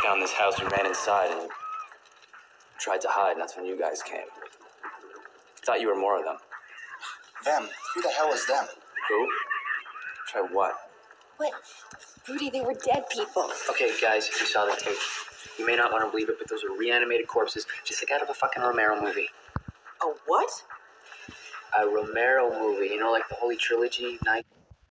found this house, we ran inside and tried to hide, and that's when you guys came. Thought you were more of them. Them? Who the hell is them? Who? Try what? What? Rudy, they were dead people. Okay, guys, if you saw the tape, you may not want to believe it, but those are reanimated corpses, just like out of a fucking Romero movie. A what? A Romero movie, you know, like the Holy Trilogy, Night...